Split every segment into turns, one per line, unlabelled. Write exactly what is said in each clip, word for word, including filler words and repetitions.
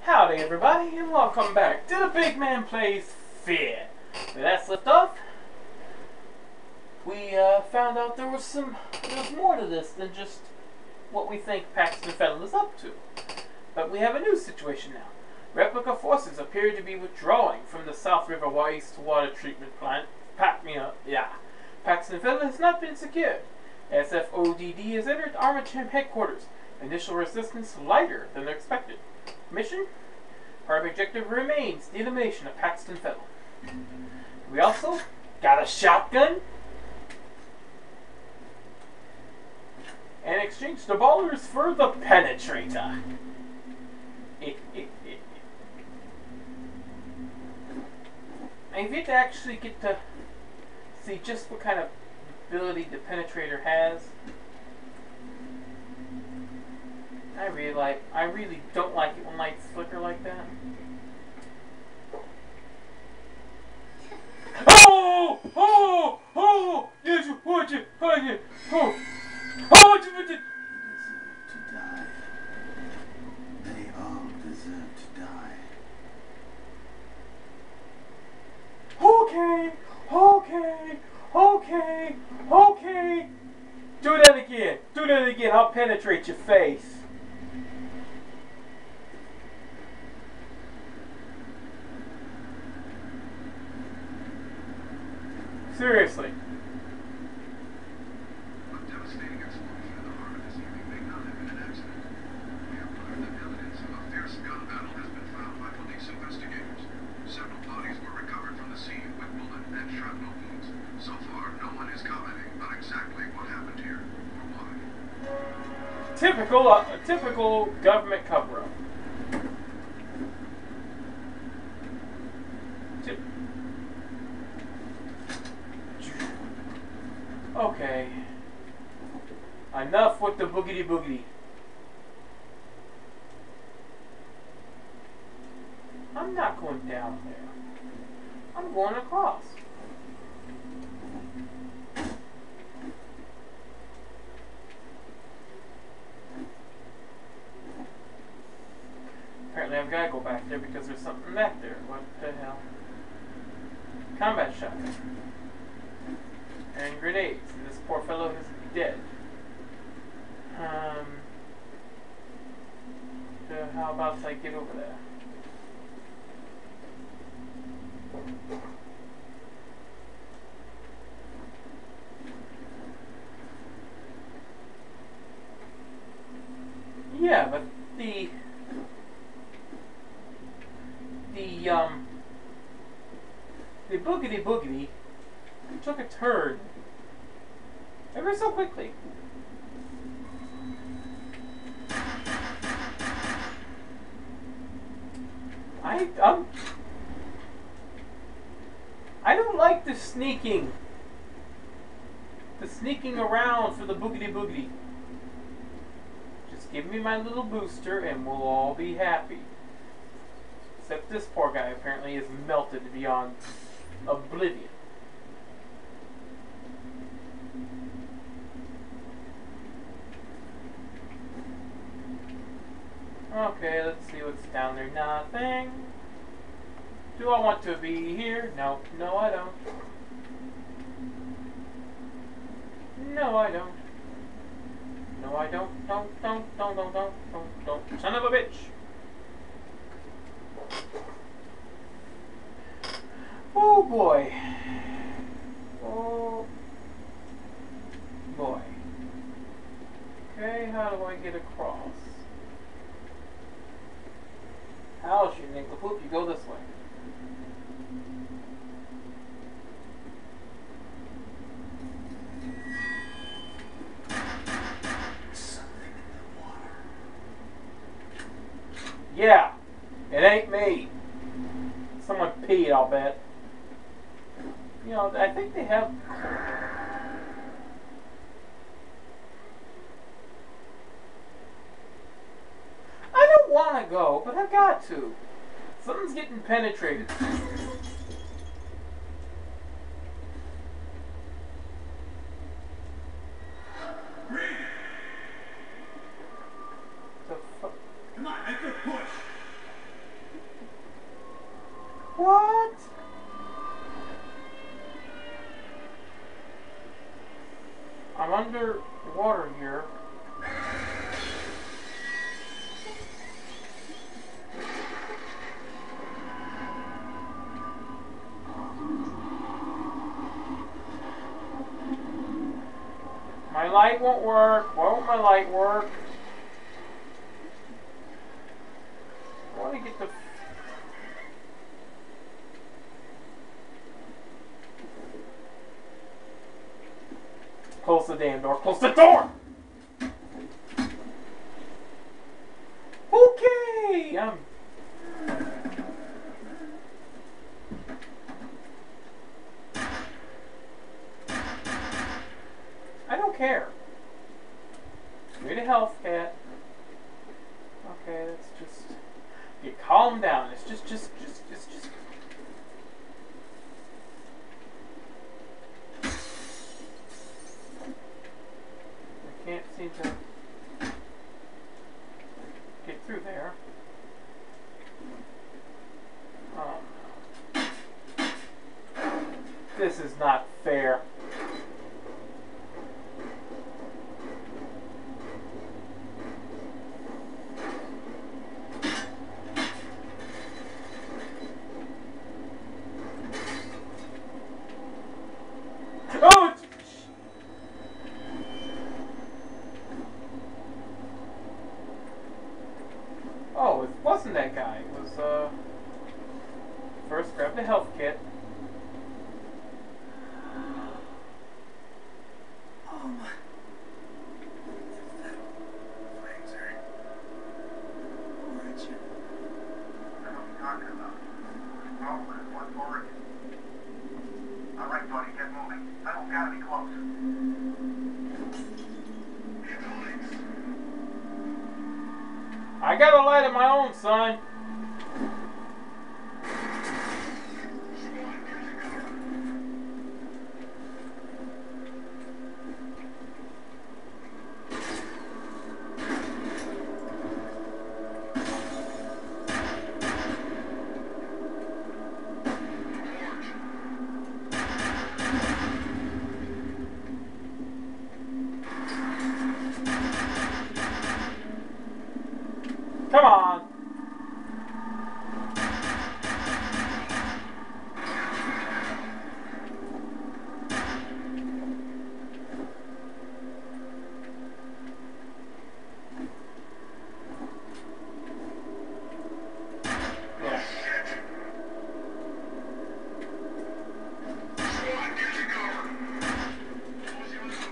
Howdy everybody, and welcome back to the Big Man Plays Fear. Where that's left off, we uh, found out there was some, there was more to this than just what we think Paxton Fettle is up to. But we have a new situation now. Replica forces appear to be withdrawing from the South River Waste Water Treatment Plant. Pack me up, yeah. Paxton Fettle has not been secured. S F O D D has entered Armacham headquarters. Initial resistance lighter than expected. Mission? Our objective remains the elimination of Paxton Fettle. We also got a shotgun and exchanged the ballers for the penetrator. I've yet to actually get to see just what kind of ability the penetrator has. I really like. I really don't like it when lights flicker like that. Oh! Oh! Oh! Yes, watch it! Watch it! Oh! Oh! Watch it! Watch it!
To die. They all deserve to die.
Okay! Okay! Okay! Okay! Do that again! Do that again! I'll penetrate your face! Seriously.
A devastating explosion in the harbor this evening may not have been an accident. We have learned that evidence of a fierce gun battle has been found by police investigators. Several bodies were recovered from the scene with bullet and shrapnel wounds. So far, no one is commenting on exactly what happened here or why.
Typical, uh, a typical government cover-up. Okay. Enough with the boogity boogity. I'm not going down there. I'm going across. Apparently I've got to go back there because there's something back there. What the hell? Combat shotgun. And grenades. And this poor fellow is dead. Um. So how about I get over there? Yeah, but the the um the boogity boogity took a turn ever so quickly. I um I don't like the sneaking the sneaking around for the boogity boogity. Just give me my little booster and we'll all be happy. Except this poor guy apparently is melted beyond oblivion. Okay, let's see what's down there. Nothing. Do I want to be here? No. No, I don't. No, I don't. No, I don't. Don't, don't, don't, don't, don't, don't, don't. Son of a bitch. Oh, boy. Oh, boy. Okay, how do I get across? How else you nincompoop? You go this way.
Something in the water.
Yeah, it ain't me. Someone peed, I'll bet. You know, I think they have... I don't want to go, but I've got to. Something's getting penetrated.
Come on, make a push.
What? I'm under water here. My light won't work. Why won't my light work? I want to get the... Close the damn door. Close the door! Okay! Um... I don't care. You're the health cat. Okay, that's just... You calm down. It's just, just, just, it's just... I can't seem to get through there. Oh no. This is not fair. Oh! Oh, it wasn't that guy. It was, uh... First, grab the health kit.
Oh my.
Flames, Eric.
Richard.
I know what you're talking about. Well, but it's one more. All right, buddy, get moving. I don't gotta be close. Hit the lights.
I got a light of my own, son.
Squad, get to cover. Torch.
Come on. Yeah.
Squad, get to cover. Close your mouth.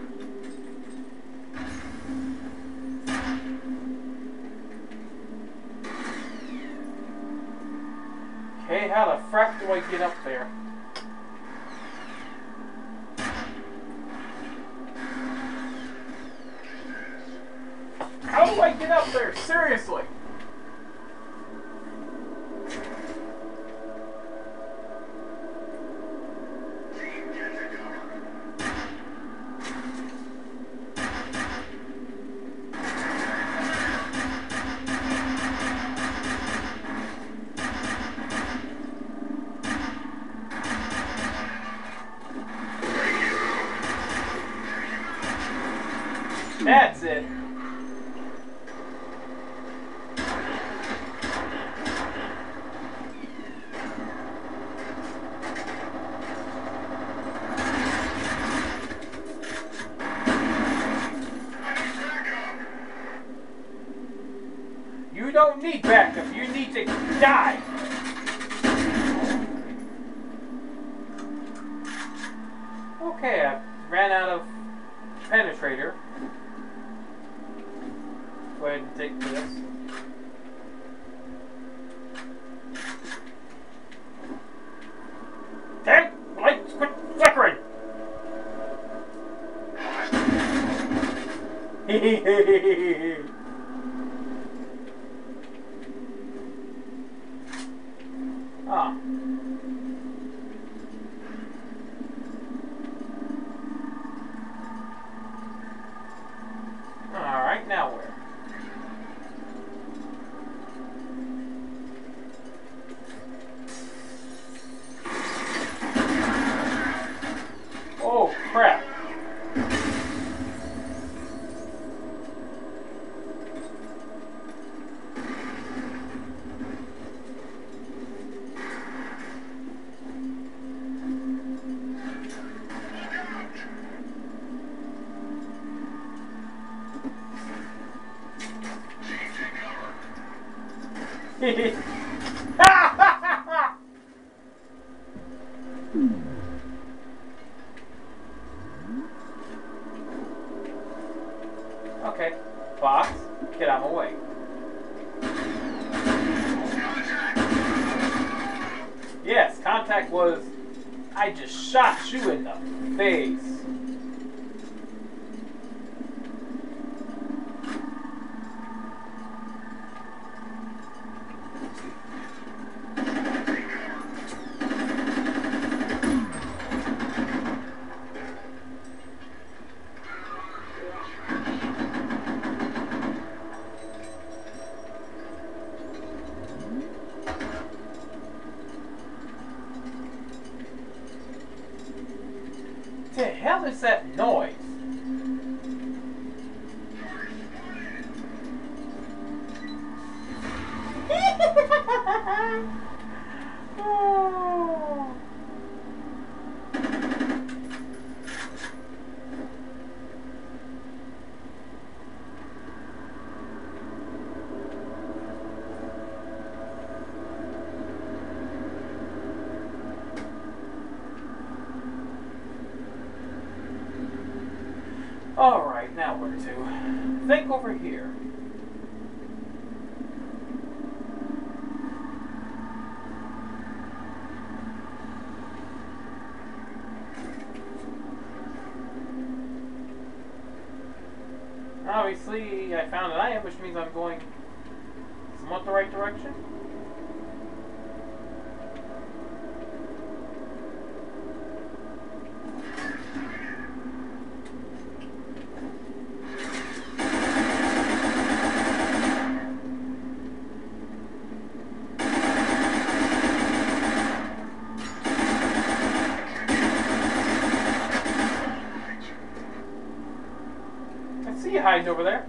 Okay, how the frack do I get up there? How do I get up there? Seriously?
Team, get to cover.
That's it. You don't need backup. You need to die. Okay, I ran out of penetrator. Go ahead and take this. Damn! Lights quit flickering! Ah. Alright, now where? Okay, box, get out of my way. Yes, contact was, I just shot you in the face. The hell is that noise? Oh. Alright, now where to? Think over here. Obviously, I found an item, which means I'm going somewhat the right direction. I see you hiding over there.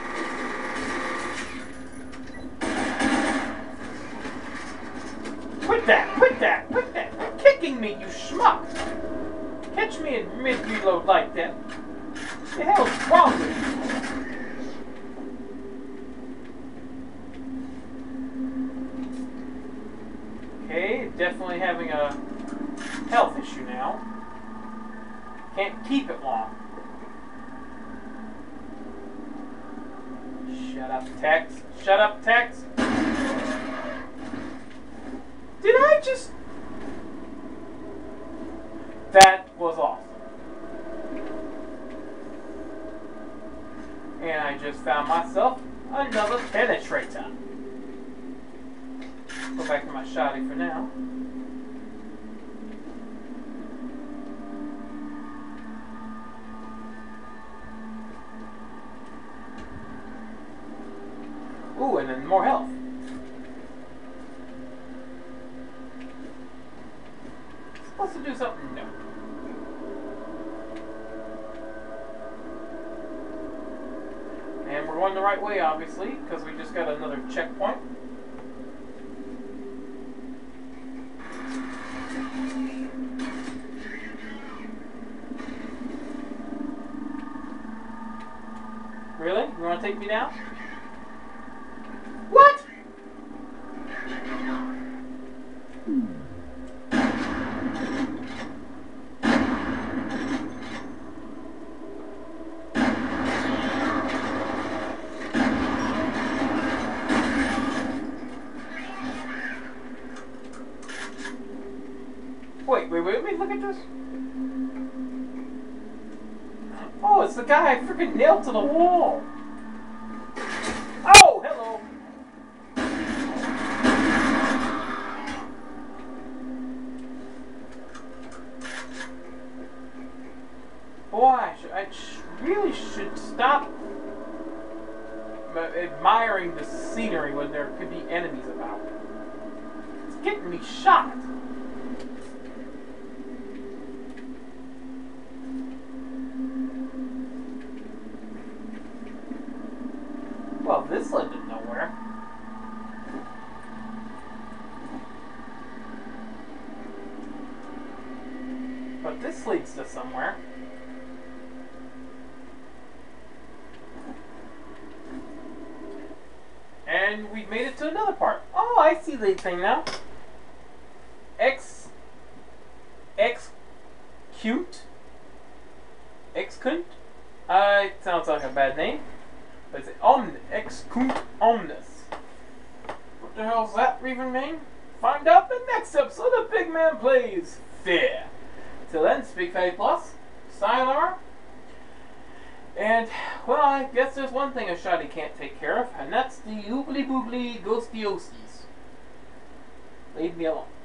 Quit that! Quit that! Quit that! Quit kicking me, you schmuck! Catch me in mid-reload like that. What the hell's wrong with you? Okay, definitely having a health issue now. Can't keep it long. Shut up, Tex. Shut up, Tex. Did I just... That was awesome. And I just found myself another penetrator. Go back to my shotty for now. Ooh, and then more health. Supposed to do something? No. And we're going the right way, obviously, because we just got another checkpoint. Really? You want to take me down? What? Wait, wait, wait, wait, look at this. Oh, it's the guy I freaking nailed to the wall. Oh, hello. Boy, I, should, I sh really should stop admiring the scenery when there could be enemies about. It's getting me shot. Well, this led to nowhere. But this leads to somewhere. And And we've made it to another part. Oh, I see the thing now. Ex... Ex-cute? Ex-cunt? Uh, it sounds like a bad name. But it's Omn... Ex-cunt Omnis. What the hell does that even mean? Find out in the next episode of Big Man Plays Fear. Till then, Speak Fatty Plus, sayonara. And, well, I guess there's one thing a shoddy can't take care of, and that's the oobly boobly ghosty ghosties. Leave me alone.